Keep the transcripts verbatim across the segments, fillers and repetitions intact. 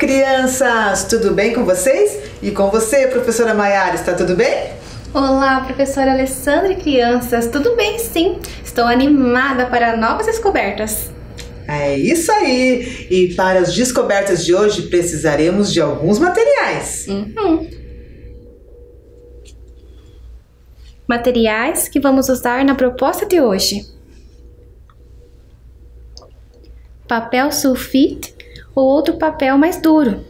crianças! Tudo bem com vocês? E com você, professora Maiara, está tudo bem? Olá, professora Alessandra e crianças, tudo bem sim? Estou animada para novas descobertas. É isso aí! E para as descobertas de hoje precisaremos de alguns materiais. Uhum. Materiais que vamos usar na proposta de hoje: papel sulfite ou outro papel mais duro,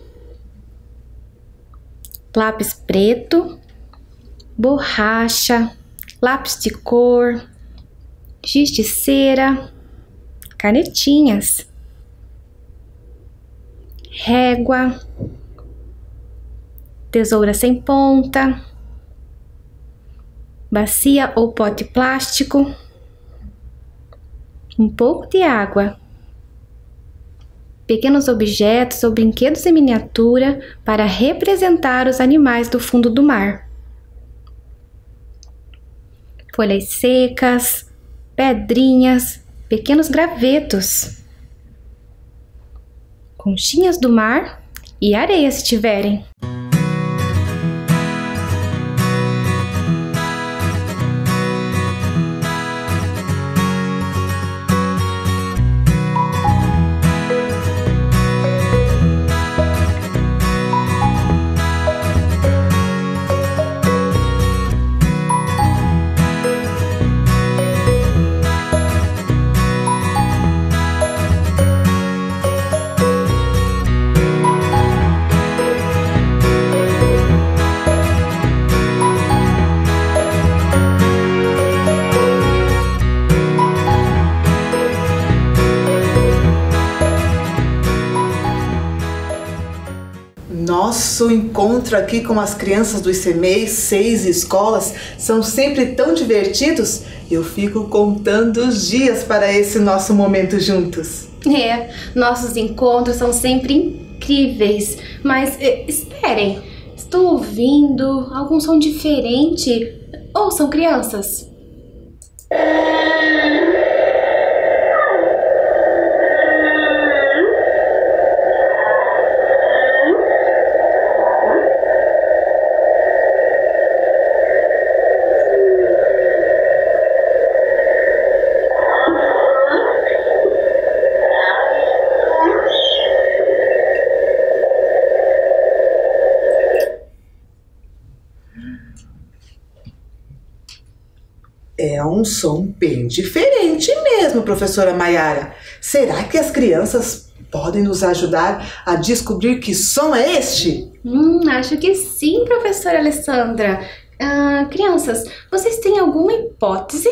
lápis preto, borracha, lápis de cor, giz de cera, canetinhas, régua, tesoura sem ponta, bacia ou pote plástico, um pouco de água, pequenos objetos ou brinquedos em miniatura para representar os animais do fundo do mar, folhas secas, pedrinhas, pequenos gravetos, conchinhas do mar e areia se tiverem. Nosso encontro aqui com as crianças dos C M E I, seis escolas, são sempre tão divertidos. Eu fico contando os dias para esse nosso momento juntos. É, nossos encontros são sempre incríveis. Mas eh, esperem, estou ouvindo algum som diferente. Ouçam, crianças. É um som bem diferente mesmo, professora Maiara. Será que as crianças podem nos ajudar a descobrir que som é este? Hum, acho que sim, professora Alessandra. Ah, crianças, vocês têm alguma hipótese?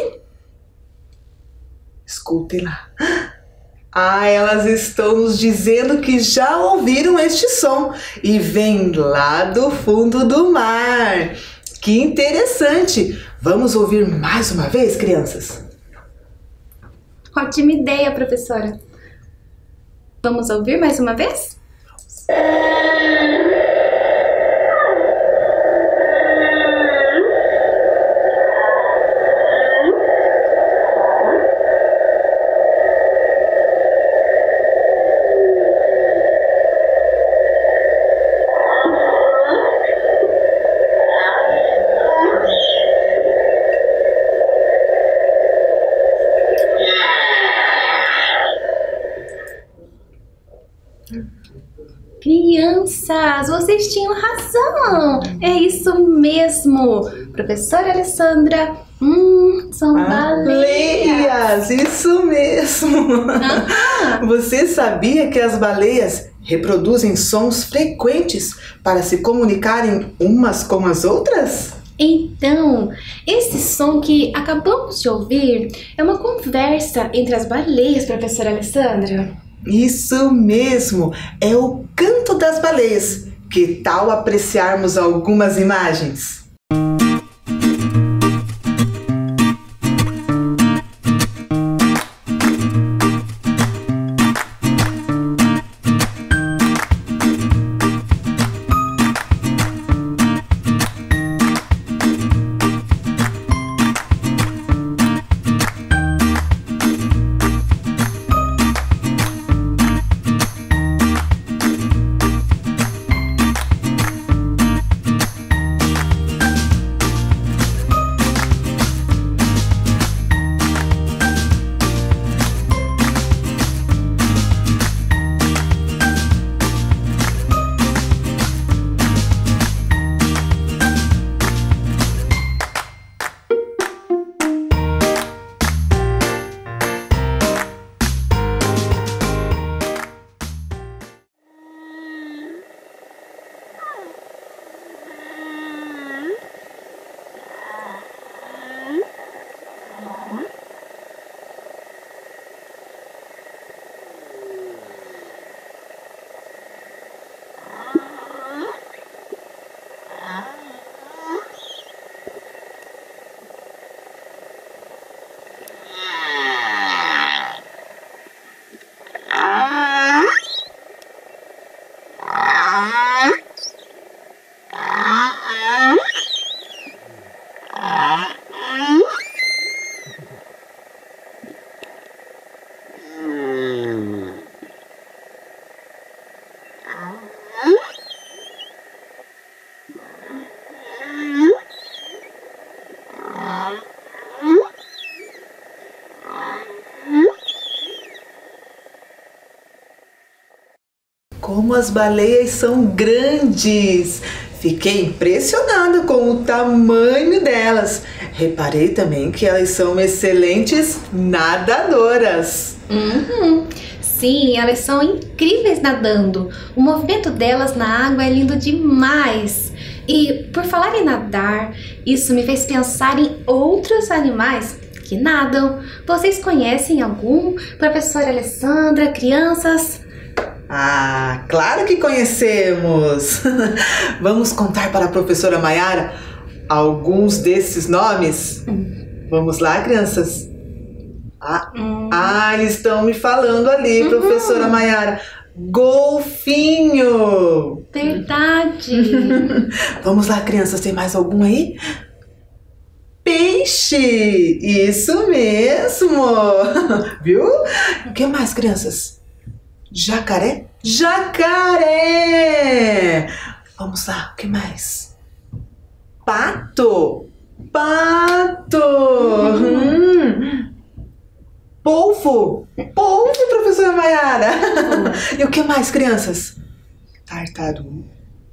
Escutem lá. Ah, elas estão nos dizendo que já ouviram este som e vem lá do fundo do mar. Que interessante! Vamos ouvir mais uma vez, crianças? Ótima ideia, professora. Vamos ouvir mais uma vez? Crianças, vocês tinham razão. É isso mesmo. Professora Alessandra, hum, são Ah, baleias. baleias, isso mesmo. Ah. Você sabia que as baleias reproduzem sons frequentes para se comunicarem umas com as outras? Então, esse som que acabamos de ouvir é uma conversa entre as baleias, professora Alessandra. Isso mesmo, é o canto das baleias. Que tal apreciarmos algumas imagens? Como as baleias são grandes! Fiquei impressionada com o tamanho delas. Reparei também que elas são excelentes nadadoras. Uhum. Sim, elas são incríveis nadando. O movimento delas na água é lindo demais. E por falar em nadar, isso me fez pensar em outros animais que nadam. Vocês conhecem algum? Professora Alessandra, crianças? Ah, claro que conhecemos! Vamos contar para a professora Maiara alguns desses nomes? Hum. Vamos lá, crianças? Ah, hum. ah, eles estão me falando ali, uhum. Professora Maiara. Golfinho! Verdade! Vamos lá, crianças, tem mais algum aí? Peixe! Isso mesmo! Viu? O que mais, crianças? Jacaré? Jacaré! Vamos lá, o que mais? Pato! Pato! Hum. Polvo! Polvo, professora Maiara! E o que mais, crianças? Tartaruga!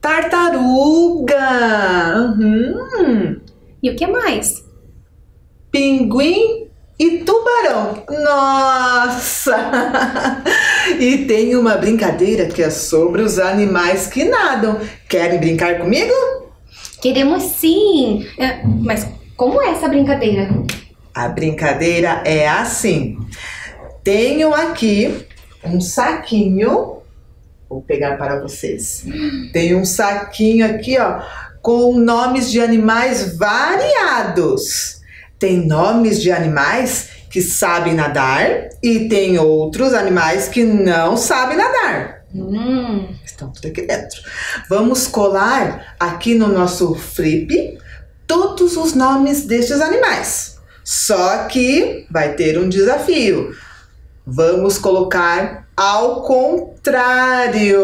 Tartaruga! Uhum. E o que mais? Pinguim e tubarão. Nossa! E tem uma brincadeira que é sobre os animais que nadam. Querem brincar comigo? Queremos sim! É, mas como é essa brincadeira? A brincadeira é assim. Tenho aqui um saquinho. Vou pegar para vocês. Tem um saquinho aqui, ó, com nomes de animais variados. Tem nomes de animais que sabem nadar e tem outros animais que não sabem nadar. Hum. Estão tudo aqui dentro. Vamos colar aqui no nosso flip todos os nomes destes animais. Só que vai ter um desafio. Vamos colocar ao contrário.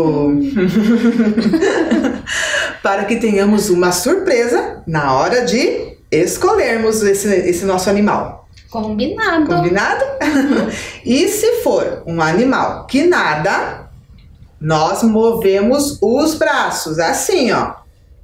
Para que tenhamos uma surpresa na hora de escolhermos esse, esse nosso animal. Combinado. Combinado? Uhum. E se for um animal que nada, nós movemos os braços assim, ó.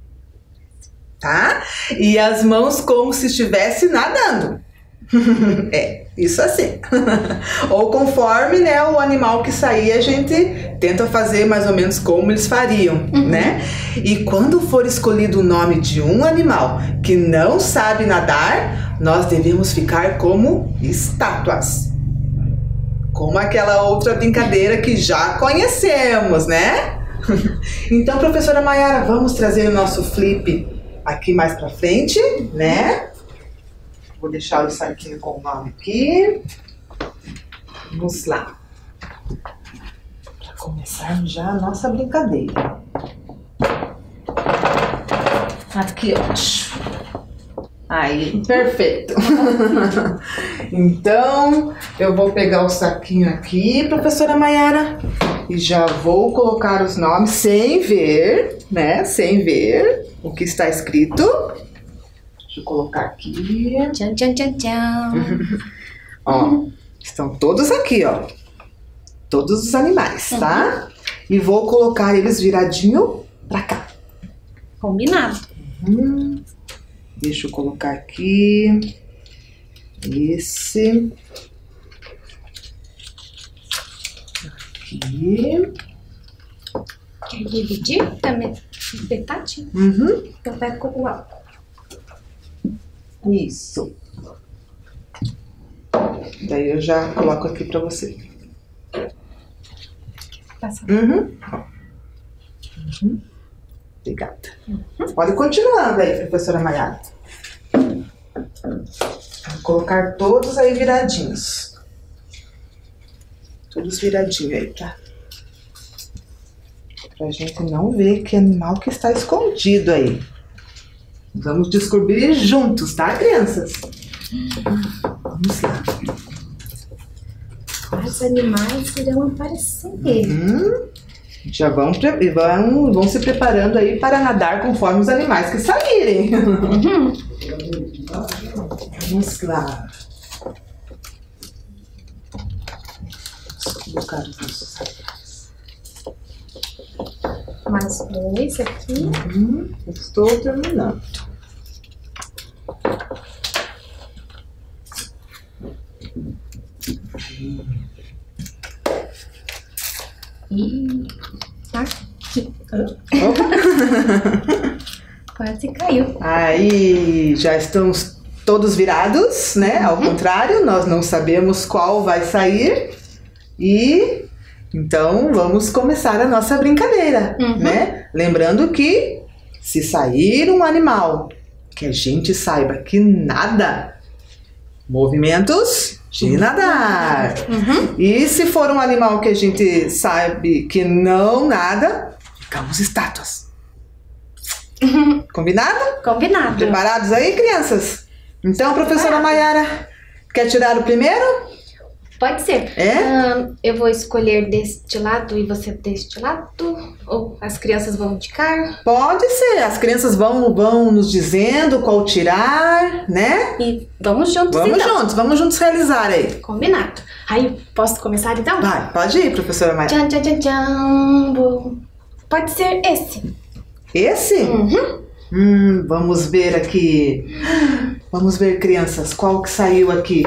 Tá? E as mãos como se estivesse nadando. É, isso assim. Ou conforme, né, o animal que sair, a gente tenta fazer mais ou menos como eles fariam, uhum. né? E quando for escolhido o nome de um animal que não sabe nadar, nós devemos ficar como estátuas. Como aquela outra brincadeira que já conhecemos, né? Então, professora Maiara, vamos trazer o nosso flip aqui mais pra frente, né? Vou deixar o saquinho com o nome aqui. Vamos lá. Para começarmos já a nossa brincadeira. Aqui, ó. Aí, perfeito. Então, eu vou pegar o saquinho aqui, professora Maiara, e já vou colocar os nomes sem ver, né? Sem ver o que está escrito. Deixa eu colocar aqui. Tchan, tchan, tchan, tchan. Ó, estão todos aqui, ó. Todos os animais, tá? Uhum. E vou colocar eles viradinho pra cá. Combinado. Uhum. Deixa eu colocar aqui. Esse. Aqui. Quer dividir? Também metade? Uhum. Eu pego o alto. Isso. Daí eu já coloco aqui pra você. Passa. Uhum. Uhum. Obrigada. Uhum. Pode continuando aí, professora Maiara. Vou colocar todos aí viradinhos. Todos viradinhos aí, tá? Pra gente não ver que animal que está escondido aí. Vamos descobrir juntos, tá, crianças? Vamos lá. Quais animais irão aparecer? Hum, já vão, vão, vão se preparando aí para nadar conforme os animais que saírem. Uhum. Vamos lá. Vamos colocar os nossos animais. Mais dois aqui. Uhum, estou terminando. E aqui. Opa. Quase caiu. Aí já estamos todos virados, né? Ao contrário, nós não sabemos qual vai sair. E então vamos começar a nossa brincadeira, Uhum. né? Lembrando que se sair um animal que a gente saiba que nada, movimentos de nadar. Uhum. E se for um animal que a gente sabe que não nada, ficamos estátuas. Combinado? Combinado. Preparados aí, crianças? Então, professora Maiara, quer tirar o primeiro? Pode ser. É? Ahn, eu vou escolher deste lado e você deste lado? Ou as crianças vão indicar? Pode ser. As crianças vão, vão nos dizendo qual tirar, né? E vamos juntos Vamos então. juntos, vamos juntos realizar aí. Combinado. Aí, posso começar então? Vai, pode ir, professora Maiara. Tchan, tchan, tchan, tchan. Bom, pode ser esse. Esse? Uhum. Hum, vamos ver aqui. Vamos ver, crianças, qual que saiu aqui.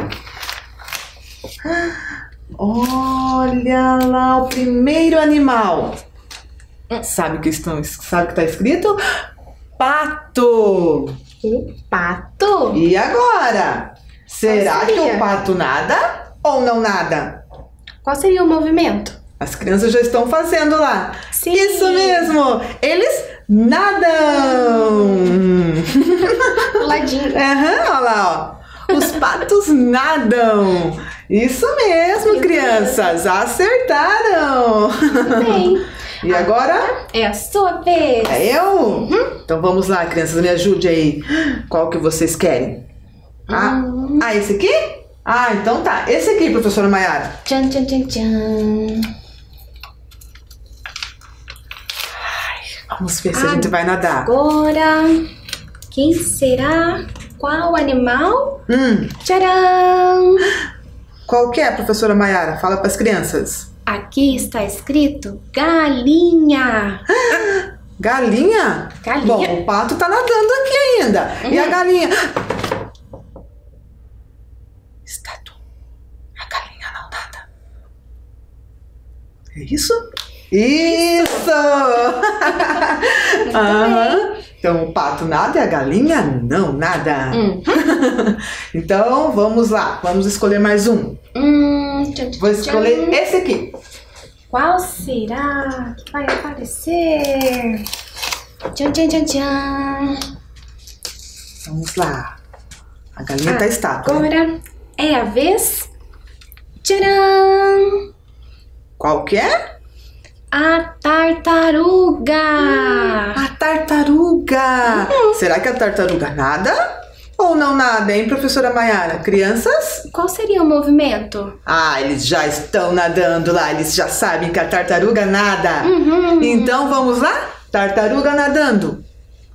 Olha lá, o primeiro animal. Sabe o que estão, sabe o que está escrito? Pato. O pato? E agora? Será Qual que seria? o pato nada ou não nada? Qual seria o movimento? As crianças já estão fazendo lá. Sim. Isso mesmo. Eles nadam. O ladinho. Aham, olha lá, ó. Os patos nadam. Isso mesmo, Isso crianças. Acertaram. Bem, E agora? é a sua vez. É eu? Então vamos lá, crianças. Me ajude aí. Qual que vocês querem? Ah, Hum. ah, esse aqui? Ah, então tá. Esse aqui, professora Maiara. Tchan, tchan, tchan, tchan. Vamos ver se a gente vai nadar. Agora, quem será? Qual animal? Hum, Tcharam! qual que é, professora Maiara? Fala para as crianças. Aqui está escrito galinha. Galinha? Galinha. Bom, o pato tá nadando aqui ainda. E a Uhum. galinha? Estátua. A galinha não nada. É isso? Isso! Aham. Então o pato nada e a galinha não nada. Hum. Então vamos lá, vamos escolher mais um. Hum, tchan, tchan, Vou tchan. escolher esse aqui. Qual será que vai aparecer? Tchan, tchan, tchan, tchan. Vamos lá. A galinha tá estátua. né? Agora é a vez. Tcharam! Qual que é? A tartaruga. A tartaruga! Será que a tartaruga nada? Ou não nada, hein, professora Maiara? Crianças? Qual seria o movimento? Ah, eles já estão nadando lá, eles já sabem que a tartaruga nada. Uhum. Então vamos lá? Tartaruga nadando.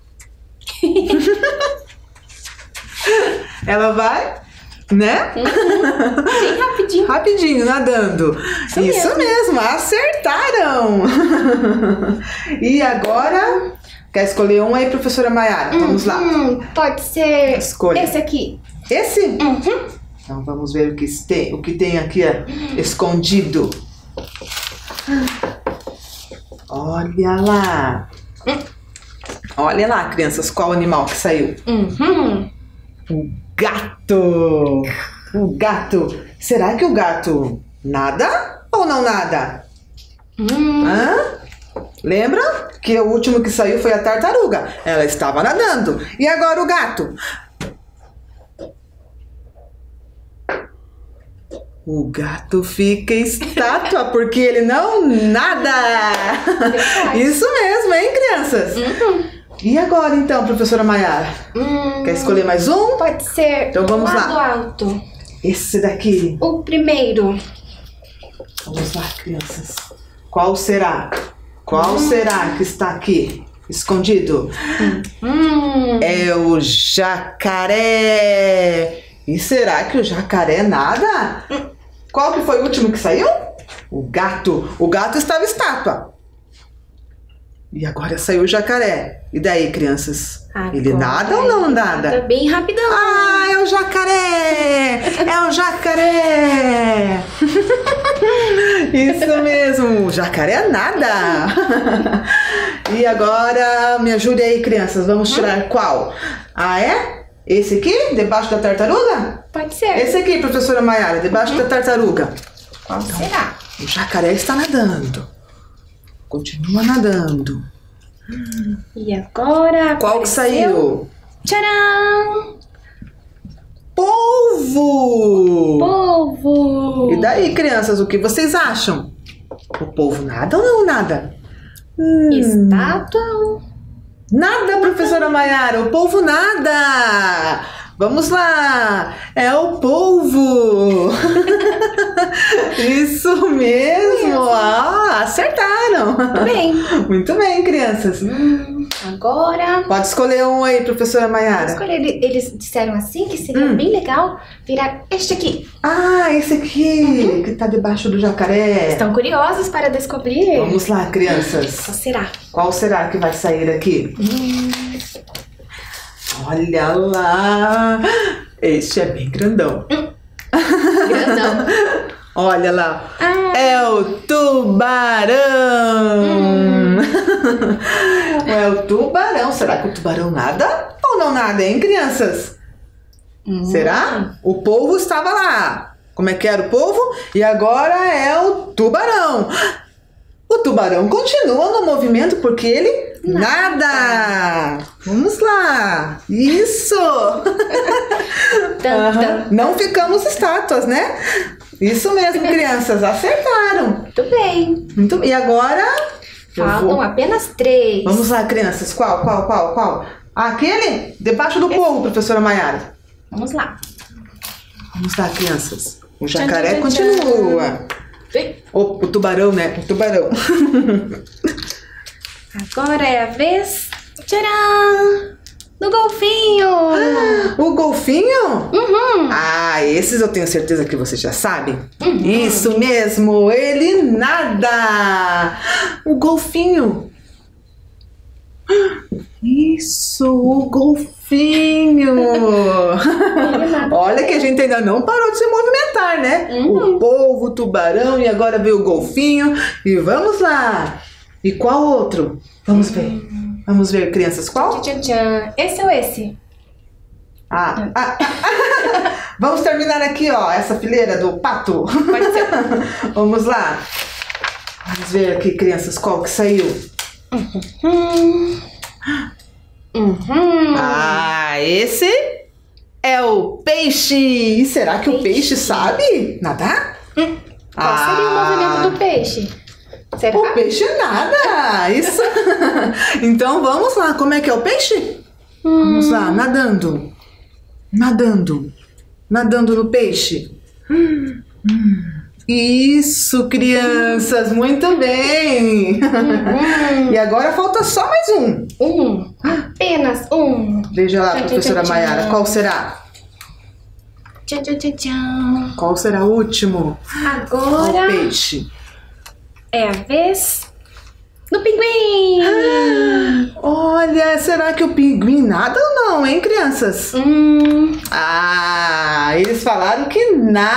Ela vai, né? Bem rapidinho. Rapidinho, nadando. Isso Isso mesmo. mesmo, acertaram! E agora, quer escolher um aí, professora Maiara? Vamos lá. Hum, pode ser Escolha. esse aqui. Esse? Uhum. Então vamos ver o que tem, o que tem aqui ó, escondido. Olha lá. Olha lá, crianças, qual animal que saiu? Uhum. O gato! O gato! Será que o gato nada ou não nada? Hum. Hã? Lembra que o último que saiu foi a tartaruga? Ela estava nadando. E agora o gato? O gato fica estátua porque ele não nada. Verdade. Isso mesmo, hein, crianças? Uhum. E agora então, professora Maiara? Hum, Quer escolher mais um? Pode ser Então vamos o lá. lado alto. Esse daqui. O primeiro. Vamos lá, crianças. Qual será? Qual hum. será que está aqui? Escondido? Hum. É o jacaré. E será que o jacaré nada? Hum. Qual que foi o último que saiu? O gato. O gato estava estátua. E agora saiu o jacaré. E daí, crianças? Agora ele nada ou não nada? Tá bem rapidão. Ah, é o jacaré! É o jacaré! Isso mesmo, o jacaré nada! E agora, me ajude aí, crianças. Vamos tirar hum? qual? Ah, é? Esse aqui? Debaixo da tartaruga? Pode ser. Esse aqui, professora Maiara, debaixo uhum. da tartaruga. Qual então, será? O jacaré está nadando. Continua nadando. E agora? Qual que saiu? Tcharam! Polvo! Polvo! E daí, crianças, o que vocês acham? O polvo nada ou não nada? Hum. Estátua? Nada, professora Maiara, o polvo nada! Vamos lá! É o polvo! Isso mesmo! Ah, acertaram! Muito bem! Muito bem, crianças! Hum, agora... Pode escolher um aí, professora Maiara. Escolher. Eles disseram assim que seria hum. bem legal virar este aqui. Ah, esse aqui, uhum. que tá debaixo do jacaré. Estão curiosos para descobrir? Vamos lá, crianças. Qual será? Qual será que vai sair aqui? Hum. Olha lá! Este é bem grandão. Hum. Grandão. Olha lá. Ah. É o tubarão! Hum. É o tubarão. Será que o tubarão nada ou não nada, hein, crianças? Hum. Será? O polvo estava lá. Como é que era o polvo? E agora é o tubarão. O tubarão continua no movimento porque ele nada. nada. Vamos lá. Isso. Uhum. Não ficamos estátuas, né? Isso mesmo, crianças. Acertaram. Muito bem. Muito... E agora? Faltam vou... apenas três. Vamos lá, crianças. Qual, qual, qual, qual? Aquele? Debaixo do Esse... polvo, professora Maiara. Vamos lá. Vamos lá, crianças. O jacaré tchan, tchan, continua. O, o tubarão, né? O tubarão. Agora é a vez. Tcharam! Do golfinho! Ah, o golfinho? Uhum. Ah, esses eu tenho certeza que vocês já sabem. Uhum. Isso mesmo, ele nada! O golfinho. Isso, o golfinho. Olha que a gente ainda não parou de se movimentar, né? Uhum. O polvo, o tubarão e agora veio o golfinho. E vamos lá. E qual outro? Vamos ver. Vamos ver, crianças, qual? Tchan, tchan. Esse ou esse? Ah, ah. Vamos terminar aqui, ó, essa fileira do pato. Pode ser. Vamos lá. Vamos ver aqui, crianças, qual que saiu. Uhum. Uhum. Ah, esse é o peixe. E será que peixe. o peixe sabe nadar? Hum. Qual ah. seria o movimento do peixe? Será? O peixe nada. Isso. Então vamos lá. Como é que é o peixe? Hum. Vamos lá, nadando. Nadando. Nadando no peixe. Hum. Hum. Isso, crianças, muito bem! Uhum. E agora falta só mais um. Um, apenas um. Veja lá, tchan, professora tchan, Maiara, tchan. Qual será? Tchan, tchan, tchan, tchan. Qual será o último? Agora... O peixe. É a vez do pinguim! Ah, olha, será que o pinguim nada ou não, hein, crianças? Hum. Ah, eles falaram que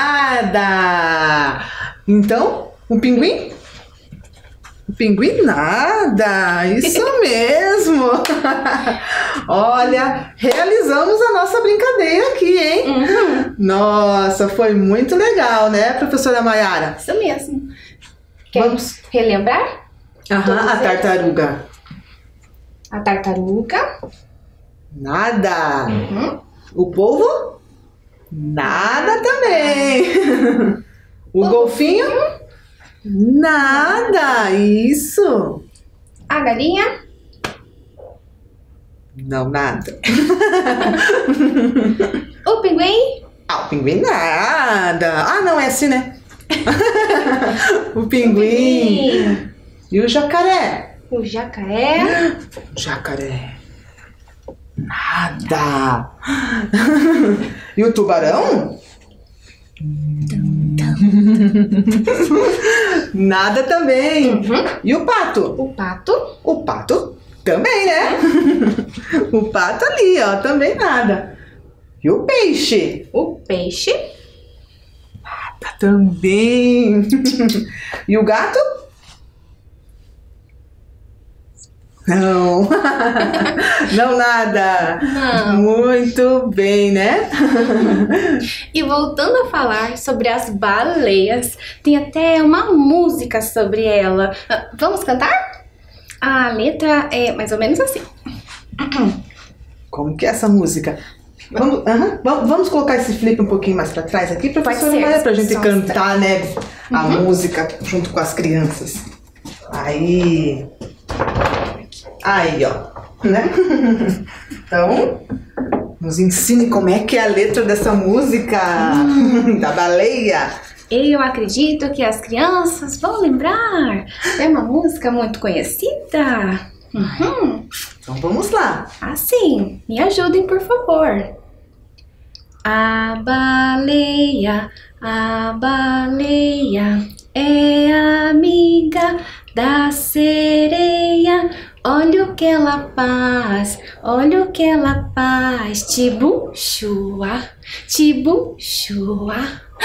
nada. Então, o pinguim? O pinguim nada, isso mesmo. Olha, realizamos a nossa brincadeira aqui, hein? Uhum. Nossa, foi muito legal, né, professora Maiara? Isso mesmo. Quer Vamos relembrar? Aham, a tartaruga. A tartaruga. Nada. Uhum. O polvo? Nada também. O golfinho? Nada. Isso. A galinha? Não, nada. O pinguim? Ah, o pinguim nada. Ah, não, é assim, né? O pinguim. E o jacaré? O jacaré? Jacaré. Nada. E o tubarão? Nada também. Uhum. E o pato? O pato? O pato também, né? O pato ali, ó, também nada. E o peixe? O peixe? Nada também. E o gato? Não. Não, nada. Não. Muito bem, né? E voltando a falar sobre as baleias, tem até uma música sobre ela. Ah, vamos cantar? A letra é mais ou menos assim. Como que é essa música? Vamos, uh-huh, vamos, vamos colocar esse flip um pouquinho mais pra trás aqui, professora Maia, pra gente cantar, né, a uhum. música junto com as crianças. Aí... Aí, ó, né? Então, nos ensine como é que é a letra dessa música hum. da baleia. Eu acredito que as crianças vão lembrar. É uma música muito conhecida. Uhum. Então vamos lá. Ah, sim. Me ajudem, por favor. A baleia, a baleia é amiga da sereia. Olha o que ela faz, olha o que ela faz. Tibum, chua, tibum, chua.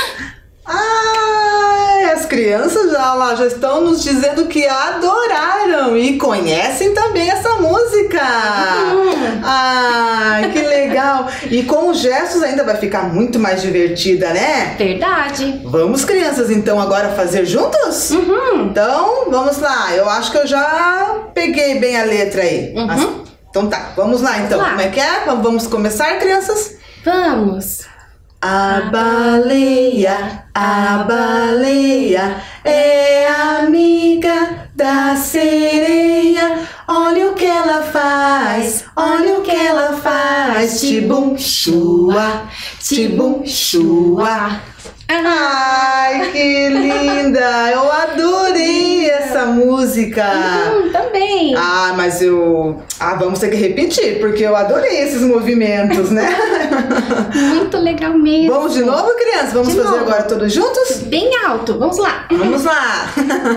Ah, as crianças já, lá, já estão nos dizendo que adoraram e conhecem também essa música. Uhum. Ah, que legal. E com os gestos ainda vai ficar muito mais divertida, né? Verdade. Vamos, crianças, então agora fazer juntos? Uhum. Então, vamos lá. Eu acho que eu já peguei bem a letra aí. Uhum. Mas, então tá, vamos lá então. Vamos lá. Como é que é? Vamos começar, crianças? Vamos. A baleia, a baleia é amiga da sereia. Olha o que ela faz, olha o que ela faz. Tibum, chua, tibum, chua. Ai, que linda! Eu adorei essa música. Hum, também. Ah, mas eu... Ah, vamos ter que repetir, porque eu adorei esses movimentos, né? Muito legal mesmo. Vamos de novo, crianças? Vamos de fazer novo. Agora todos juntos? Bem alto, vamos lá. Vamos lá.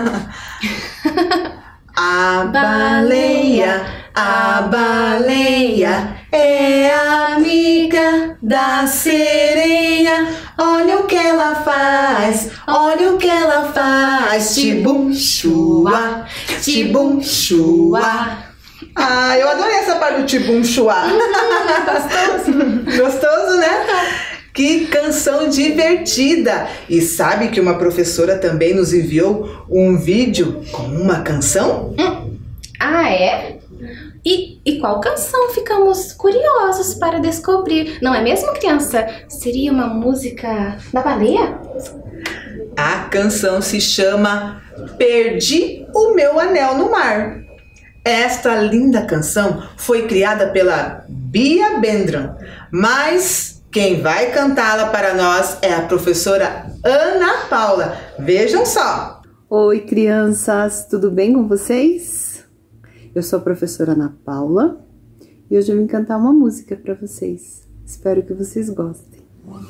A baleia, a baleia é amiga da sereia. Olha o que ela faz, olha o que ela faz. Tibum, chua, tibum, chua. Ah, eu adorei essa parte do tibum, chua. Gostoso. Gostoso, né? Que canção divertida! E sabe que uma professora também nos enviou um vídeo com uma canção? Hum. Ah, é? E, e qual canção? Ficamos curiosos para descobrir. Não é mesmo, criança? Seria uma música da baleia? A canção se chama Perdi o Meu Anel no Mar. Esta linda canção foi criada pela Bia Bendran, mas quem vai cantá-la para nós é a professora Ana Paula. Vejam só! Oi, crianças! Tudo bem com vocês? Eu sou a professora Ana Paula e hoje eu vim cantar uma música para vocês. Espero que vocês gostem.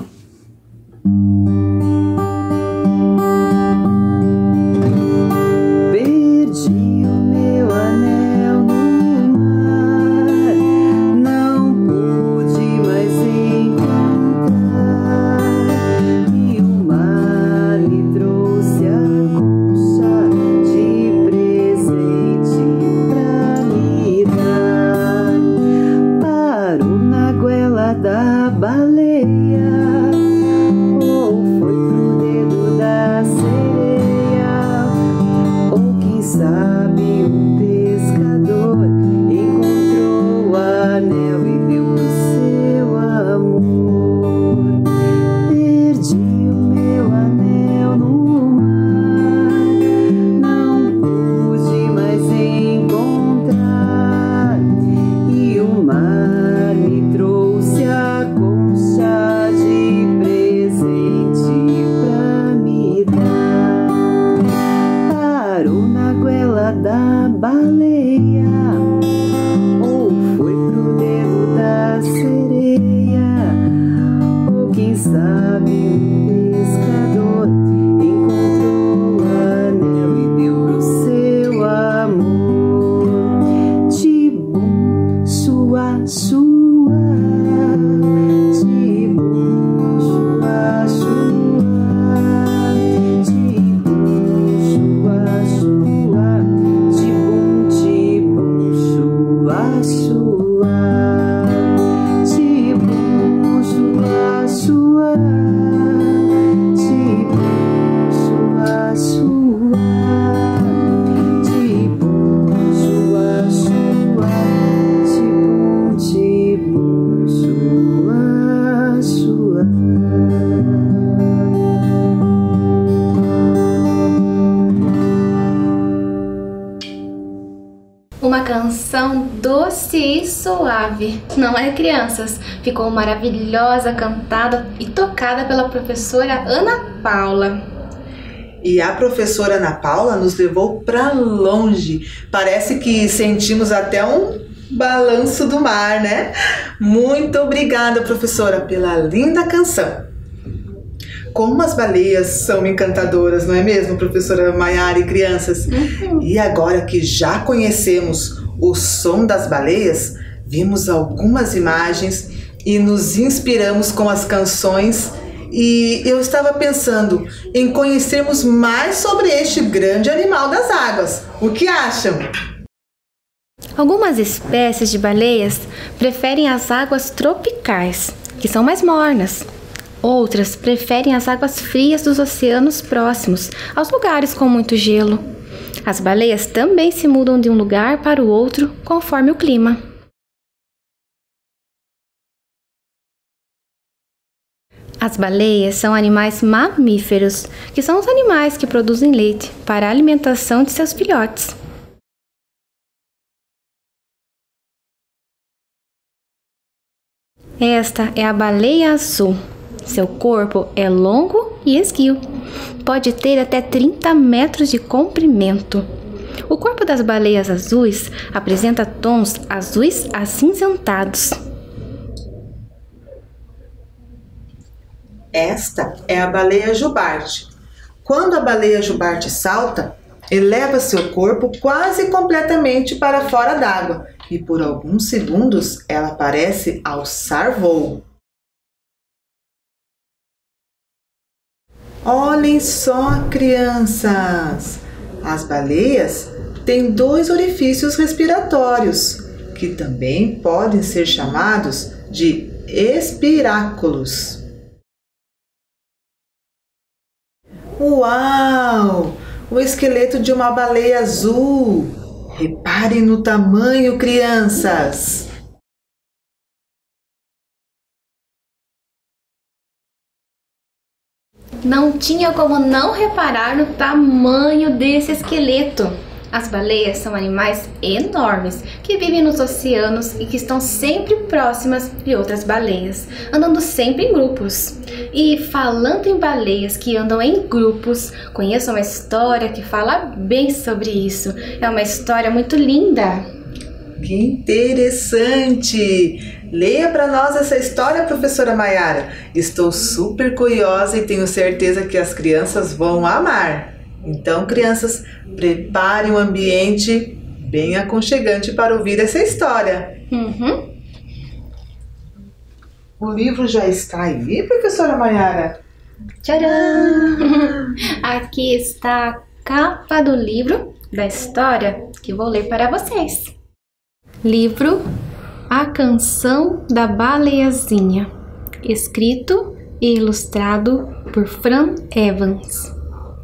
Perdi o meu anel no mar, não pude mais encontrar, e o mar me trouxe a concha de presente pra me dar. Parou na goela da baleia, ou foi uma canção doce e suave, não é, crianças? Ficou maravilhosa, cantada e tocada pela professora Ana Paula. E a professora Ana Paula nos levou para longe. Parece que sentimos até um balanço do mar, né? Muito obrigada, professora, pela linda canção. Como as baleias são encantadoras, não é mesmo, professora Maiara e crianças? Uhum. E agora que já conhecemos o som das baleias, vimos algumas imagens e nos inspiramos com as canções. E eu estava pensando em conhecermos mais sobre este grande animal das águas. O que acham? Algumas espécies de baleias preferem as águas tropicais, que são mais mornas. Outras preferem as águas frias dos oceanos próximos, aos lugares com muito gelo. As baleias também se mudam de um lugar para o outro conforme o clima. As baleias são animais mamíferos, que são os animais que produzem leite para a alimentação de seus filhotes. Esta é a baleia azul. Seu corpo é longo e esguio. Pode ter até trinta metros de comprimento. O corpo das baleias azuis apresenta tons azuis acinzentados. Esta é a baleia jubarte. Quando a baleia jubarte salta, eleva seu corpo quase completamente para fora d'água e por alguns segundos ela parece alçar voo. Olhem só, crianças! As baleias têm dois orifícios respiratórios, que também podem ser chamados de espiráculos. Uau! O esqueleto de uma baleia azul! Reparem no tamanho, crianças! Não tinha como não reparar no tamanho desse esqueleto. As baleias são animais enormes que vivem nos oceanos e que estão sempre próximas de outras baleias, andando sempre em grupos. E falando em baleias que andam em grupos, conheço uma história que fala bem sobre isso. É uma história muito linda. Que interessante! Leia para nós essa história, professora Maiara. Estou super curiosa e tenho certeza que as crianças vão amar. Então, crianças, preparem um ambiente bem aconchegante para ouvir essa história. Uhum. O livro já está aí, professora Maiara? Tcharam! Aqui está a capa do livro da história que vou ler para vocês. Livro A Canção da Baleiazinha, escrito e ilustrado por Fran Evans.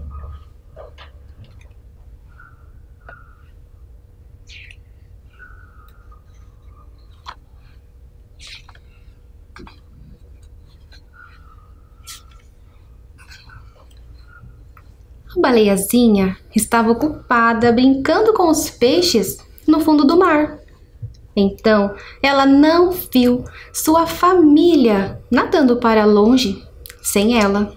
A baleiazinha estava ocupada brincando com os peixes no fundo do mar. Então, ela não viu sua família nadando para longe sem ela.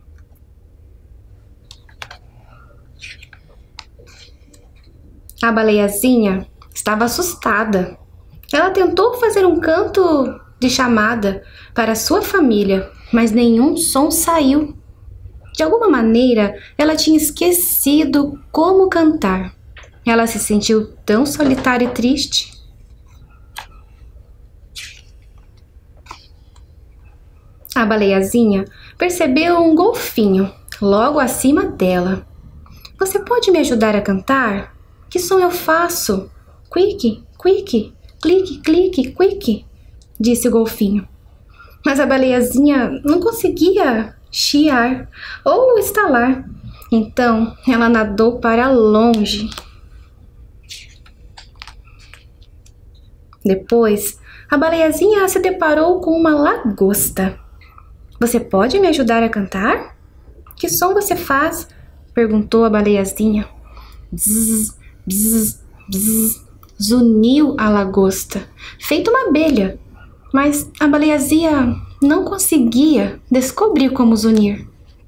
A baleiazinha estava assustada. Ela tentou fazer um canto de chamada para sua família, mas nenhum som saiu. De alguma maneira, ela tinha esquecido como cantar. Ela se sentiu tão solitária e triste. A baleiazinha percebeu um golfinho logo acima dela. Você pode me ajudar a cantar? Que som eu faço? Quick, quick, clique, clique, quick, disse o golfinho. Mas a baleiazinha não conseguia chiar ou estalar. Então ela nadou para longe. Depois, a baleiazinha se deparou com uma lagosta. Você pode me ajudar a cantar? Que som você faz? Perguntou a baleiazinha. Bzz, bzz, bzz, zuniu a lagosta, feito uma abelha, mas a baleiazinha não conseguia descobrir como zunir.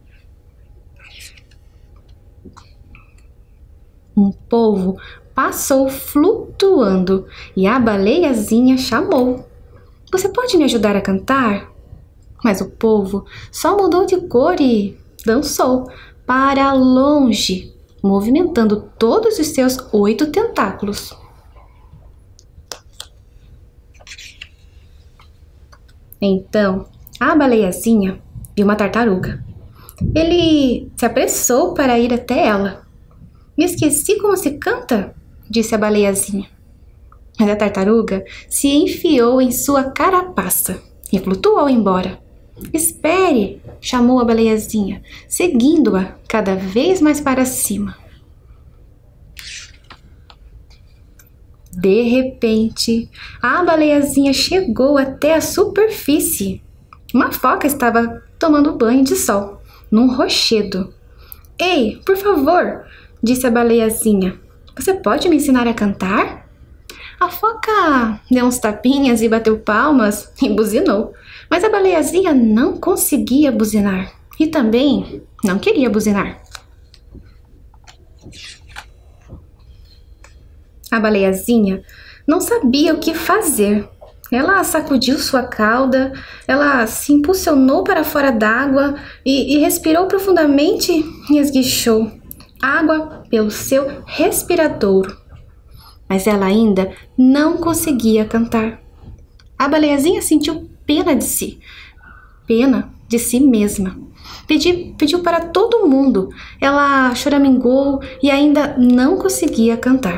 Um polvo passou flutuando e a baleiazinha chamou: "Você pode me ajudar a cantar?" Mas o polvo só mudou de cor e dançou para longe, movimentando todos os seus oito tentáculos. Então, a baleiazinha viu uma tartaruga. Ele se apressou para ir até ela. "Me esqueci como se canta", disse a baleiazinha. Mas a tartaruga se enfiou em sua carapaça e flutuou embora. "Espere", chamou a baleiazinha, seguindo-a cada vez mais para cima. De repente, a baleiazinha chegou até a superfície. Uma foca estava tomando banho de sol, num rochedo. "Ei, por favor", disse a baleiazinha, "você pode me ensinar a cantar?" A foca deu uns tapinhas e bateu palmas e buzinou, mas a baleiazinha não conseguia buzinar e também não queria buzinar. A baleiazinha não sabia o que fazer. Ela sacudiu sua cauda, ela se impulsionou para fora d'água e, e respirou profundamente e esguichou água pelo seu respiradouro. Mas ela ainda não conseguia cantar. A baleiazinha sentiu pena de si, pena de si mesma. Pedi, pediu para todo mundo. Ela choramingou e ainda não conseguia cantar.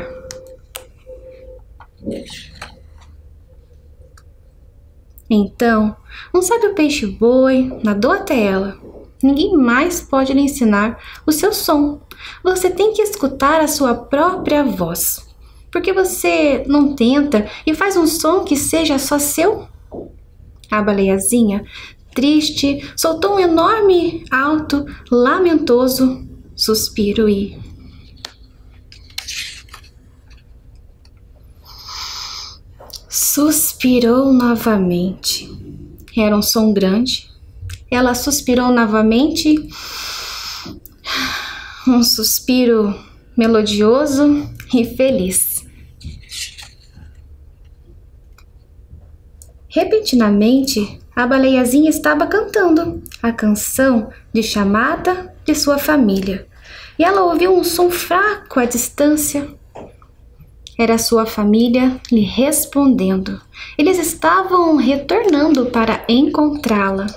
Então, um sábio peixe-boi nadou até ela. Ninguém mais pode lhe ensinar o seu som. Você tem que escutar a sua própria voz. Por que você não tenta e faz um som que seja só seu? A baleiazinha, triste, soltou um enorme, alto, lamentoso suspiro e... suspirou novamente. Era um som grande. Ela suspirou novamente. Um suspiro melodioso e feliz. Repentinamente, a baleiazinha estava cantando a canção de chamada de sua família. E ela ouviu um som fraco à distância. Era sua família lhe respondendo. Eles estavam retornando para encontrá-la.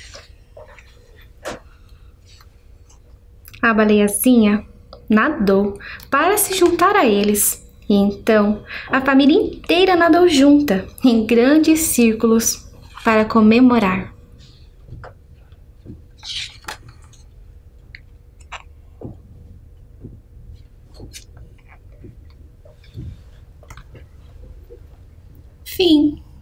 A baleiazinha nadou para se juntar a eles. E então a família inteira nadou junta, em grandes círculos, para comemorar. Fim.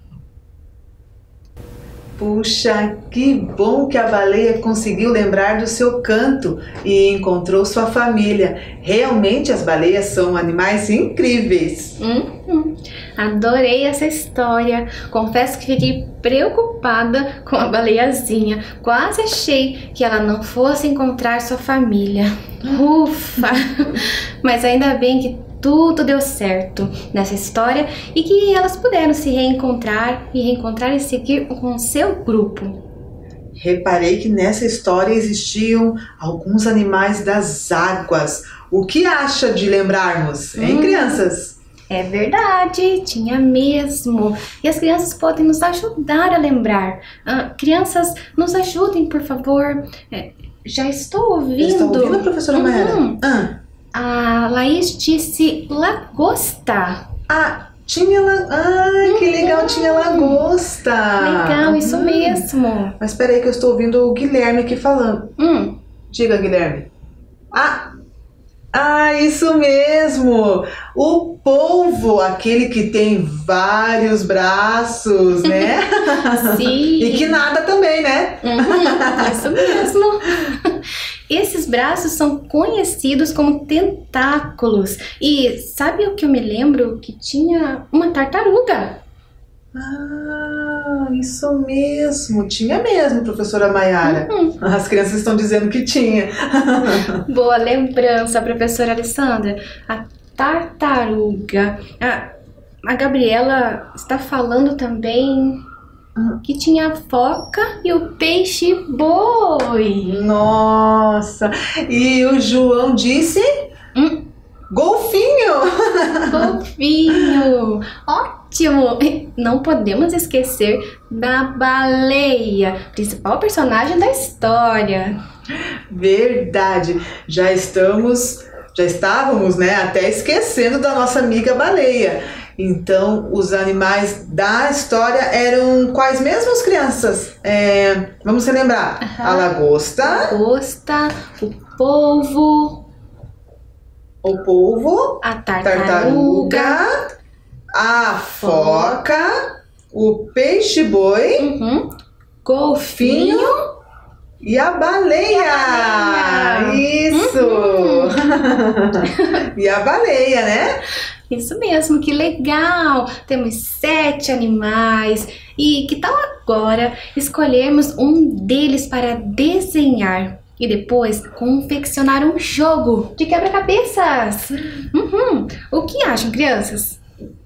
Puxa, que bom que a baleia conseguiu lembrar do seu canto e encontrou sua família. Realmente as baleias são animais incríveis. Uhum. Adorei essa história. Confesso que fiquei preocupada com a baleiazinha. Quase achei que ela não fosse encontrar sua família. Ufa! Mas ainda bem que tudo deu certo nessa história e que elas puderam se reencontrar e reencontrar e seguir com seu grupo. Reparei que nessa história existiam alguns animais das águas. O que acha de lembrarmos, hein, hum, crianças? É verdade, tinha mesmo. E as crianças podem nos ajudar a lembrar. Ah, crianças, nos ajudem, por favor. É, já estou ouvindo. Estou ouvindo, professora Mayara? Uhum. Ah. A Laís disse lagosta. Ah, tinha la... Ai, que legal, tinha lagosta. Legal, isso hum. mesmo. Mas espera aí que eu estou ouvindo o Guilherme aqui falando. Hum. Diga, Guilherme. Ah, ah, isso mesmo. O polvo, aquele que tem vários braços, né? Sim. E que nada também, né? Uhum, isso mesmo. Esses braços são conhecidos como tentáculos. E sabe o que eu me lembro? Que tinha uma tartaruga. Ah, isso mesmo. Tinha mesmo, professora Maiara. Uhum. As crianças estão dizendo que tinha. Boa lembrança, professora Alessandra. A tartaruga. A, a Gabriela está falando também que tinha a foca e o peixe-boi. Nossa! E o João disse... Hum? Golfinho! Golfinho! Ótimo! Não podemos esquecer da baleia, principal personagem da história. Verdade! Já estamos, já estávamos, né, até esquecendo da nossa amiga baleia. Então, os animais da história eram quais mesmos, crianças? É, vamos relembrar. Uhum. A lagosta. A lagosta, o polvo. O polvo. A tartaruga. tartaruga a foca. O peixe-boi. Uhum. Golfinho. E a baleia. A baleia. Isso. Uhum. E a baleia, né? Isso mesmo, que legal! Temos sete animais e que tal agora escolhermos um deles para desenhar e depois confeccionar um jogo de quebra-cabeças? Uhum. O que acham, crianças?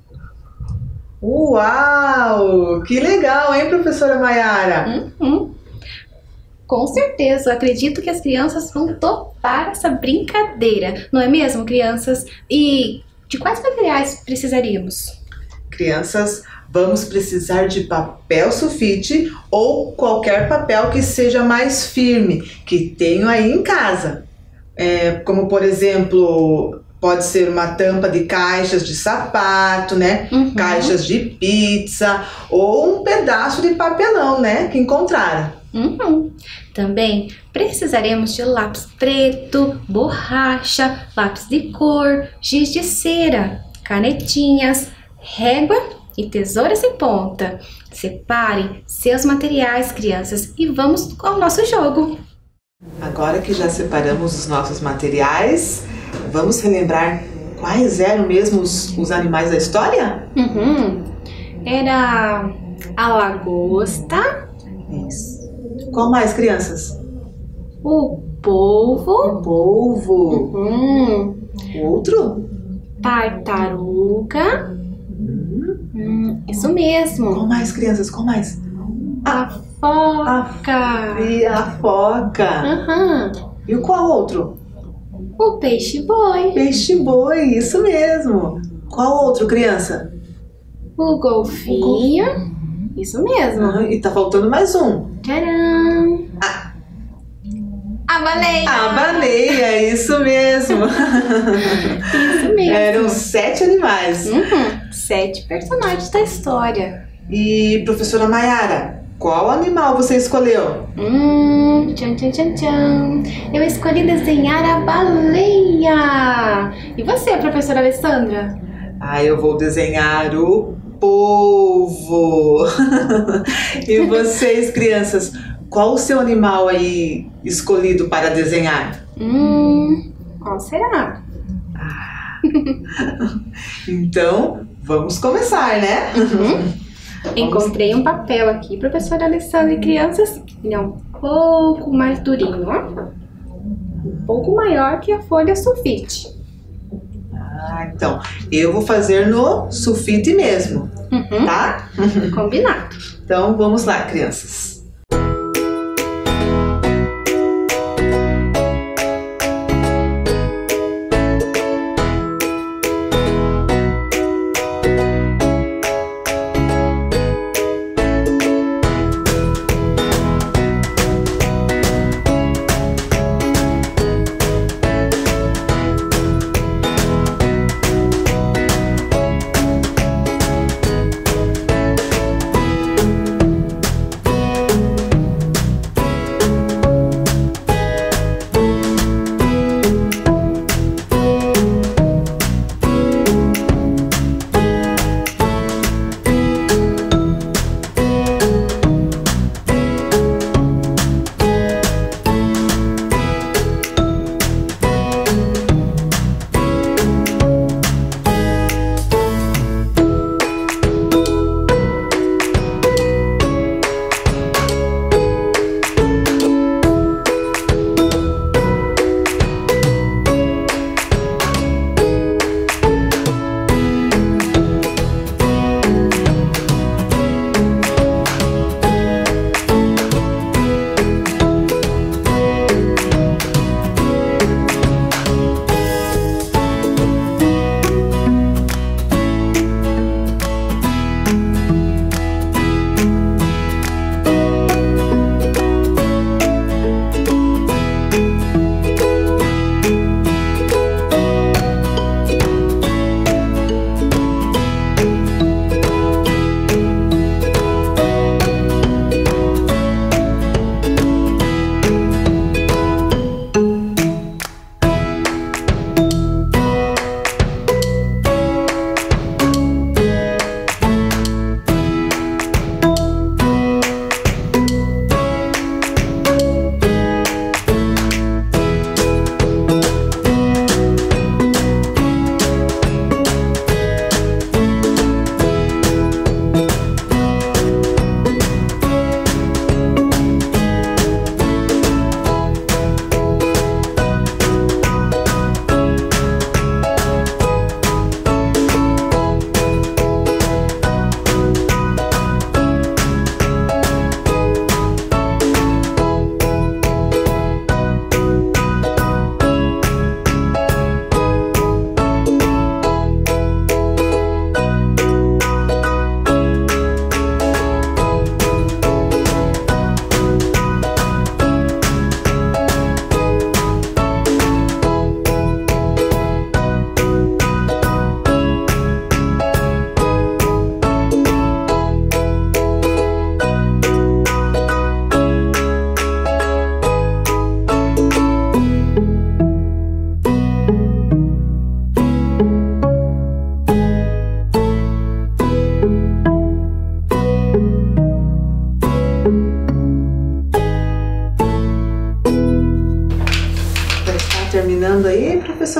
Uau! Que legal, hein, professora Maiara? Uhum. Com certeza, acredito que as crianças vão topar essa brincadeira, não é mesmo, crianças? E de quais materiais precisaríamos? Crianças, vamos precisar de papel sulfite ou qualquer papel que seja mais firme, que tenham aí em casa. É, como, por exemplo, pode ser uma tampa de caixas de sapato, né? Uhum. Caixas de pizza ou um pedaço de papelão, né? Que encontraram. Uhum. Também precisaremos de lápis preto, borracha, lápis de cor, giz de cera, canetinhas, régua e tesouras em ponta. Separem seus materiais, crianças, e vamos ao nosso jogo. Agora que já separamos os nossos materiais, vamos relembrar quais eram mesmo os, os animais da história? Uhum. Era a lagosta. Isso. Qual mais, crianças? O polvo. O polvo. Uhum. Outro? Tartaruga. Uhum. Hum, isso mesmo. Qual mais, crianças? Qual mais? A foca. A, e a foca. Uhum. E o qual outro? O peixe-boi. Peixe-boi, isso mesmo. Qual outro, criança? O golfinho. O golfinho. Isso mesmo. Ah, e tá faltando mais um. Tcharam! Ah. A baleia! A baleia, isso mesmo. Isso mesmo. Eram sete animais. Uhum. Sete personagens da história. E, professora Maiara, qual animal você escolheu? Hum, tchan, tchan, tchan, tchan. Eu escolhi desenhar a baleia. E você, professora Alessandra? Ah, eu vou desenhar o polvo. E vocês, crianças, qual o seu animal aí escolhido para desenhar? Hum, qual será? Ah. Então, vamos começar, né? Uhum. Encontrei um papel aqui, professora Alessandra, e crianças. Ele é um pouco mais durinho, ó. Um pouco maior que a folha sulfite. Ah, então, eu vou fazer no sulfite mesmo, uhum. Tá? Combinado. Então, vamos lá, crianças.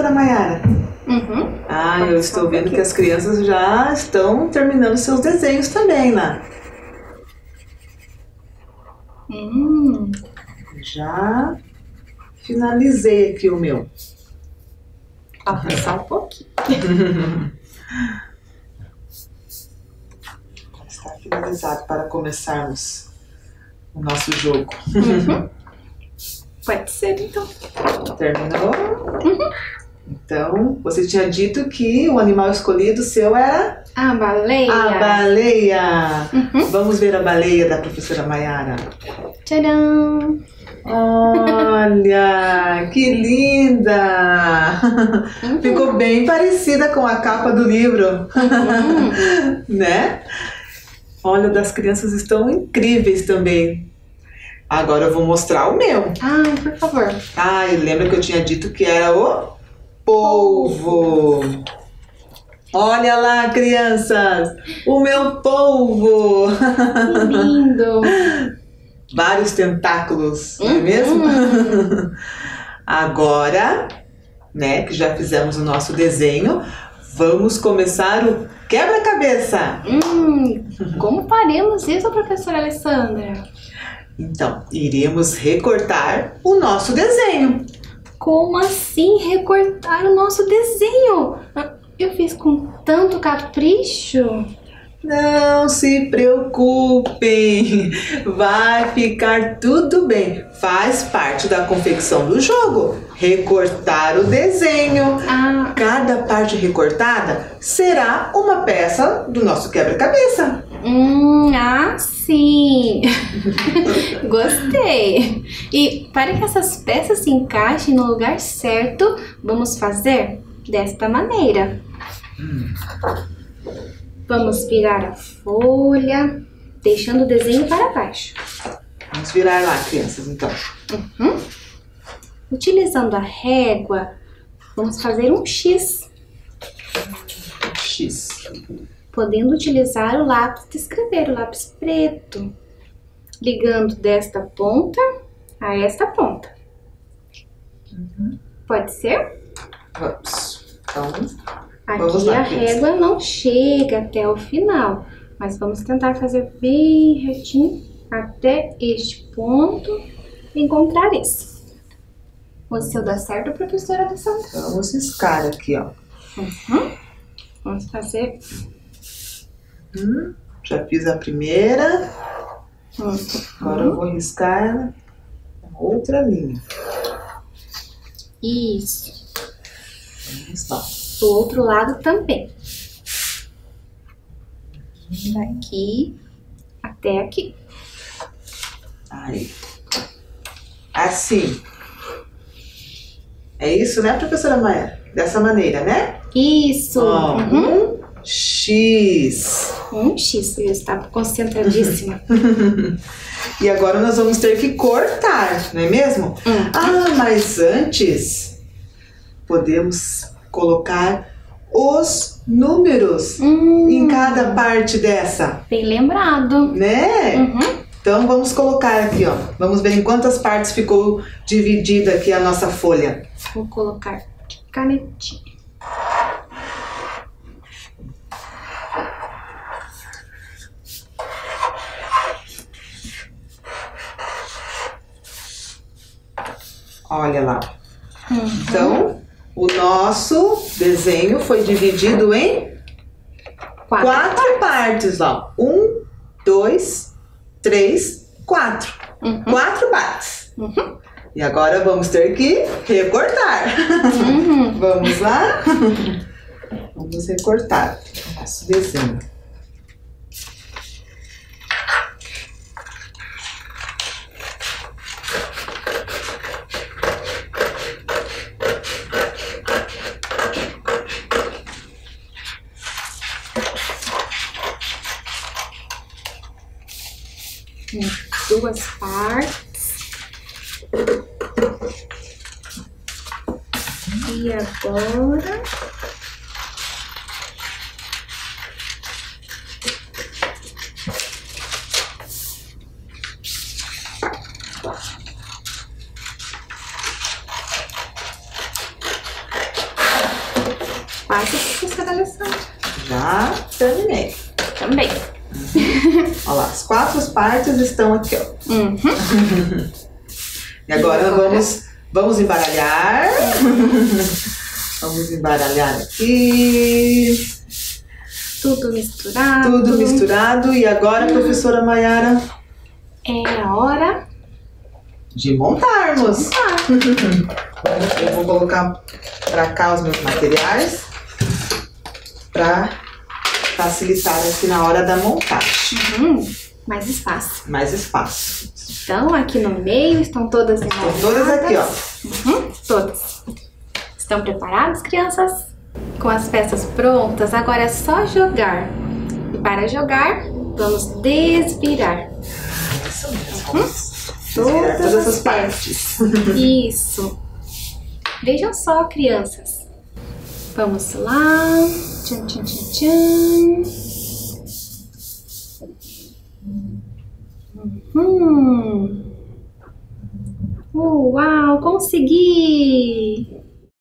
professora Maiara? Uhum. Ah, eu estou vendo que as crianças já estão terminando seus desenhos também lá. Hum. Já finalizei aqui o meu. Vou passar um pouquinho. Está finalizado para começarmos o nosso jogo. Uhum. Pode ser, então. Terminou? Uhum. Então, você tinha dito que o animal escolhido seu era A baleia. a baleia. Uhum. Vamos ver a baleia da professora Maiara. Tcharam! Olha, que linda! Uhum. Ficou bem parecida com a capa do livro, Uhum. né? Olha, das crianças estão incríveis também. Agora eu vou mostrar o meu. Ai, por favor. Ah, e lembra que eu tinha dito que era o polvo. Olha lá, crianças, o meu polvo. Que lindo. Vários tentáculos, não é Uhum. mesmo? Agora, né, que já fizemos o nosso desenho, vamos começar o quebra-cabeça. Hum, como faremos isso, professora Alessandra? Então, iremos recortar o nosso desenho. Como assim recortar o nosso desenho? Eu fiz com tanto capricho. Não se preocupem, vai ficar tudo bem. Faz parte da confecção do jogo. Recortar o desenho. Ah, Cada parte recortada será uma peça do nosso quebra-cabeça. hum, ah, sim. Gostei. E para que essas peças se encaixem no lugar certo, vamos fazer desta maneira. Vamos virar a folha, deixando o desenho para baixo. Vamos virar lá, crianças, então. Uhum. Utilizando a régua, vamos fazer um X, X. podendo utilizar o lápis de escrever, o lápis preto, ligando desta ponta a esta ponta. Uhum. Pode ser? Vamos. Então, Aqui Vamos lá, a criança. régua não chega até o final, mas vamos tentar fazer bem retinho até este ponto e encontrar esse. Vamos ver se dá certo, professora Alessandra. vamos riscar aqui, ó. Uhum. Vamos fazer. Hum, já fiz a primeira. Uhum. Agora eu vou riscar a outra linha. Isso. Vamos lá. Do outro lado também. Daqui até aqui. Aí. Assim. É isso, né, professora Maia? Dessa maneira, né? Isso. Ó, Uhum. um X. Um X. Eu estava concentradíssima. E agora nós vamos ter que cortar, não é mesmo? Hum. Ah, mas antes podemos colocar os números Hum, em cada parte dessa, bem lembrado. né? Uhum. Então vamos colocar aqui, ó. Vamos ver em quantas partes ficou dividida aqui a nossa folha. Vou colocar de canetinha. Olha lá. Uhum. Então, o nosso desenho foi dividido em Quatro. quatro partes, ó. Um, dois, três, quatro. Uhum. Quatro partes. Uhum. E agora vamos ter que recortar. Uhum. Vamos lá? Vamos recortar o nosso desenho. Em duas partes. E agora Quase, professora Alessandra. Já terminei. Também. Olha lá, as quatro partes estão aqui, ó. Uhum. E agora, E agora? vamos, vamos embaralhar. Vamos embaralhar aqui. Tudo misturado. Tudo misturado. E agora, professora Maiara? É a hora De montarmos. Ah, Eu vou colocar pra cá os meus materiais pra facilitar aqui na hora da montagem. Uhum. Mais espaço. Mais espaço. Então, aqui no meio estão todas embaralhadas. Estão todas aqui, ó. Uhum. Todas. Estão preparados, crianças? Com as peças prontas, agora é só jogar. E para jogar, vamos desvirar. Isso mesmo. Vamos Todas, todas as essas peças. partes. Isso. Vejam só, crianças. Vamos lá. Tchan, tchan, tchan, tchan. Hum. Uau, consegui!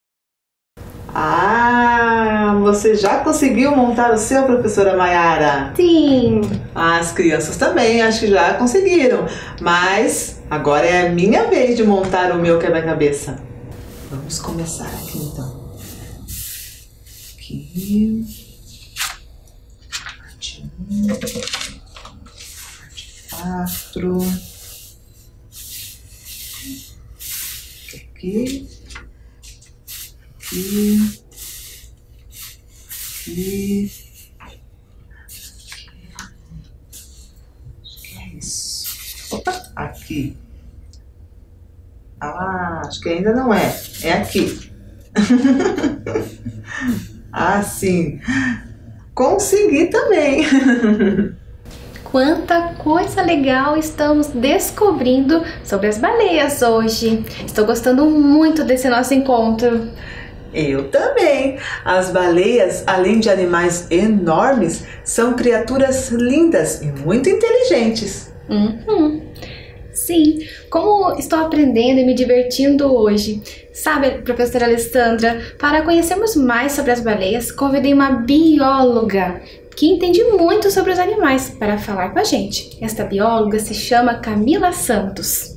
Ah, você já conseguiu montar o seu, professora Maiara? Sim! As crianças também, acho que já conseguiram. Mas agora é a minha vez de montar o meu quebra-cabeça. Vamos começar aqui então. Aqui. Parte um. Parte quatro. Aqui. Aqui. Aqui. Acho que é isso. Opa, aqui. Ah, acho que ainda não é. É aqui. Ah, sim. Consegui também. Quanta coisa legal estamos descobrindo sobre as baleias hoje. Estou gostando muito desse nosso encontro. Eu também. As baleias, além de animais enormes, são criaturas lindas e muito inteligentes. Uhum. Sim, como estou aprendendo e me divertindo hoje. Sabe, professora Alessandra, para conhecermos mais sobre as baleias, convidei uma bióloga que entende muito sobre os animais para falar com a gente. Esta bióloga se chama Camila Santos.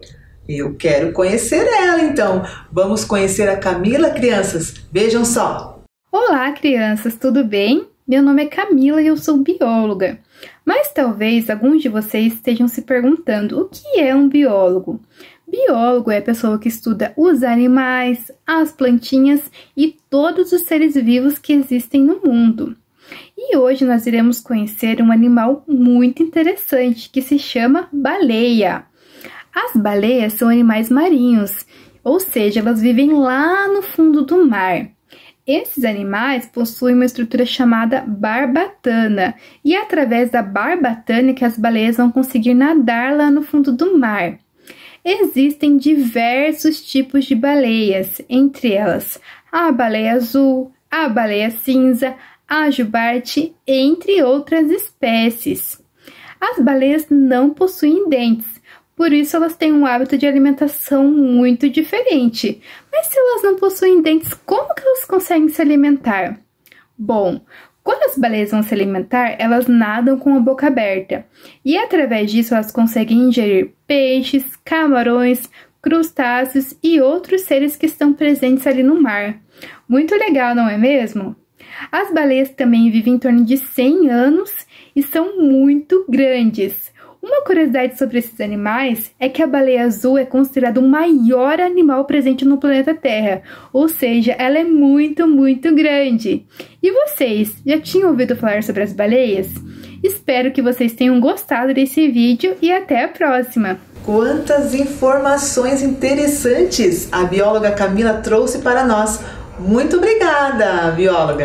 Eu quero conhecer ela, então. Vamos conhecer a Camila, crianças. Vejam só. Olá, crianças, tudo bem? Meu nome é Camila e eu sou bióloga. Mas talvez alguns de vocês estejam se perguntando o que é um biólogo. Biólogo é a pessoa que estuda os animais, as plantinhas e todos os seres vivos que existem no mundo. E hoje nós iremos conhecer um animal muito interessante que se chama baleia. As baleias são animais marinhos, ou seja, elas vivem lá no fundo do mar. Esses animais possuem uma estrutura chamada barbatana, e é através da barbatana que as baleias vão conseguir nadar lá no fundo do mar. Existem diversos tipos de baleias, entre elas a baleia azul, a baleia cinza, a jubarte, entre outras espécies. As baleias não possuem dentes, por isso elas têm um hábito de alimentação muito diferente. Mas se elas não possuem dentes, como que elas conseguem se alimentar? Bom, quando as baleias vão se alimentar, elas nadam com a boca aberta. E através disso elas conseguem ingerir peixes, camarões, crustáceos e outros seres que estão presentes ali no mar. Muito legal, não é mesmo? As baleias também vivem em torno de cem anos e são muito grandes. Uma curiosidade sobre esses animais é que a baleia azul é considerada o maior animal presente no planeta Terra, ou seja, ela é muito, muito grande. E vocês, já tinham ouvido falar sobre as baleias? Espero que vocês tenham gostado desse vídeo e até a próxima! Quantas informações interessantes a bióloga Camila trouxe para nós. Muito obrigada, bióloga!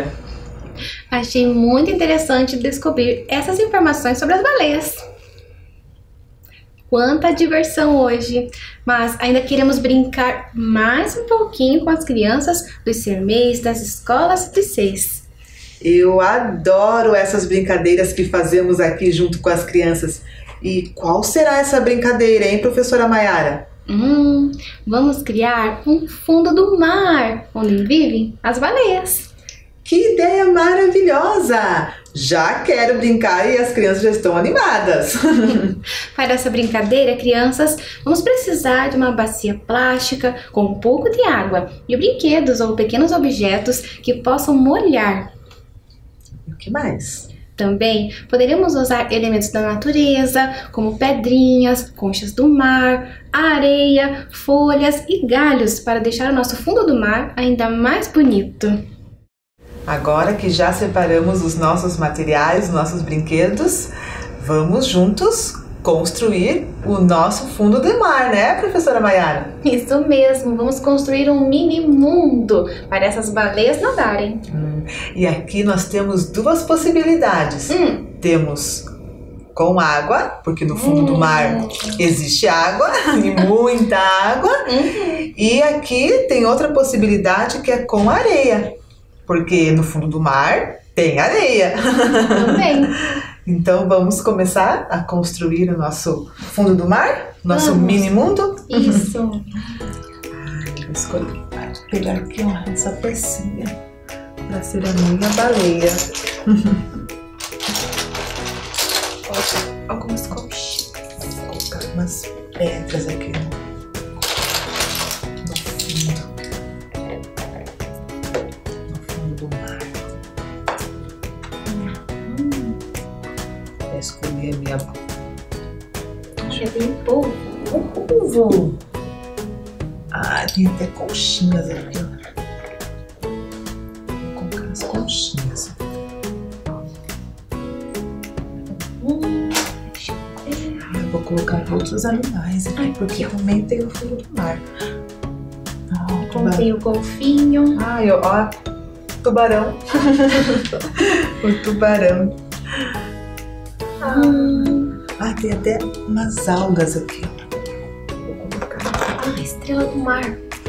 Achei muito interessante descobrir essas informações sobre as baleias. Quanta diversão hoje! Mas ainda queremos brincar mais um pouquinho com as crianças dos sermês das escolas de seis. Eu adoro essas brincadeiras que fazemos aqui junto com as crianças. E qual será essa brincadeira, hein, professora Maiara? Hum, vamos criar um fundo do mar, onde vivem as baleias. Que ideia maravilhosa! Já quero brincar e as crianças já estão animadas. Para essa brincadeira, crianças, vamos precisar de uma bacia plástica com um pouco de água e brinquedos ou pequenos objetos que possam molhar. E o que mais? Também poderemos usar elementos da natureza, como pedrinhas, conchas do mar, areia, folhas e galhos para deixar o nosso fundo do mar ainda mais bonito. Agora que já separamos os nossos materiais, os nossos brinquedos, vamos juntos construir o nosso fundo do mar, né, professora Maiara? Isso mesmo, vamos construir um mini mundo para essas baleias nadarem. Hum, e aqui nós temos duas possibilidades. Hum. Temos com água, porque no fundo hum. do mar existe água, e muita água. Hum. E aqui tem outra possibilidade que é com areia, porque no fundo do mar tem areia. Também. Então vamos começar a construir o nosso fundo do mar, nosso vamos. Mini mundo. Isso. Ai, eu escolhi. Vou pegar aqui ó, essa pecinha para ser a minha baleia. Algumas conchinhas. Vou colocar umas pedras aqui no fundo. Escolher a minha é bem polvo. Um polvo. Ah, tem até conchinhas aqui, ó. Vou colocar as conchinhas. Hum, deixa eu ver. Ah, eu vou colocar outros animais aqui, porque também tem o fundo do mar. Oh, Comprei o golfinho. Ah, eu, ó, tubarão. O tubarão. Hum. Ah, tem até umas algas aqui. Vou colocar. Ah, estrela do mar.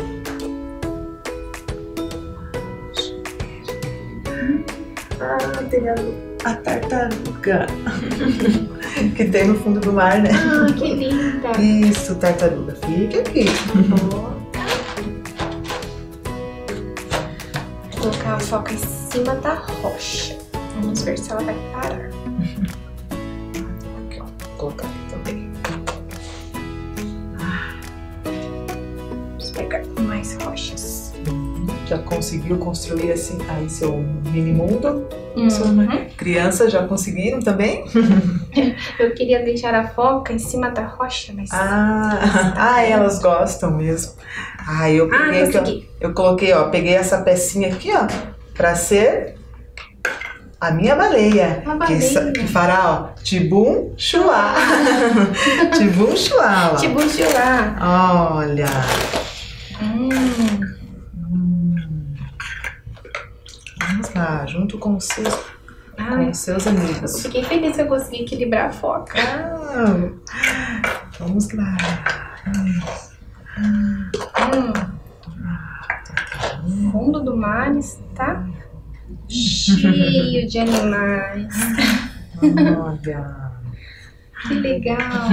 Ah, tem a, a tartaruga que tem no fundo do mar, né? Ah, que linda. Isso, tartaruga. Fica aqui. Vou colocar a foca em cima da rocha. Vamos ver se ela vai parar. Vou colocar aqui também. Vamos pegar mais rochas. Já conseguiu construir assim aí seu mini mundo? Uhum. Crianças já conseguiram também? Eu queria deixar a foca em cima da rocha, mas... Ah, ah elas gostam mesmo. Ah, eu peguei, ah, consegui. Eu, eu coloquei, ó, peguei essa pecinha aqui, ó, pra ser a minha baleia. Uma baleia. Que, que fará, ó, tibum chuá. Tibum chuá, ó. Tibum chuá. Olha. Hum. Hum. Vamos lá, junto com os seus, com os seus amigos. Eu fiquei feliz que eu consegui equilibrar a foca. Ah, vamos lá. Hum. O fundo do mar está cheio de animais. Olha. Que legal.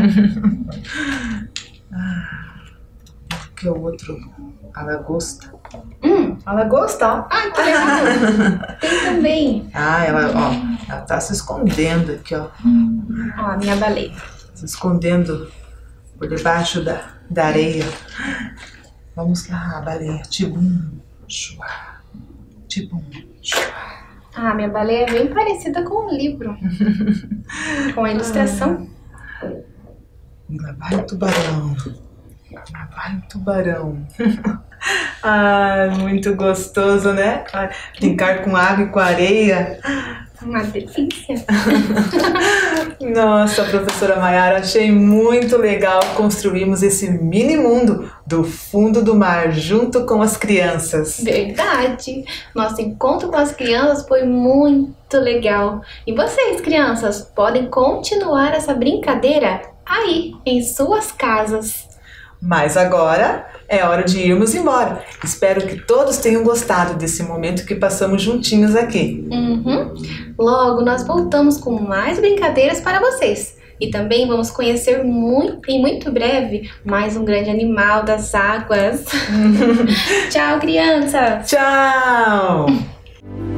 Que é o outro, a lagosta. Hum. A lagosta, ó. Ah, que legal. Tem também. Ah, ela, ó, ela tá se escondendo aqui, ó. Ó, a minha baleia. Se escondendo por debaixo da, da areia. Vamos lá, baleia. Tibum, chuá. Tibum, chuá. Ah, minha baleia é bem parecida com um livro. Com a ilustração. E lá vai o tubarão. Lá vai o tubarão. Ah, muito gostoso, né? Brincar com água e com areia. Uma delícia. Nossa, professora Maiara, achei muito legal construirmos esse mini mundo do fundo do mar junto com as crianças. Verdade. Nosso encontro com as crianças foi muito legal. E vocês, crianças, podem continuar essa brincadeira aí, em suas casas. Mas agora é hora de irmos embora. Espero que todos tenham gostado desse momento que passamos juntinhos aqui. Uhum. Logo nós voltamos com mais brincadeiras para vocês. E também vamos conhecer muito, em muito breve mais um grande animal das águas. Tchau, crianças! Tchau!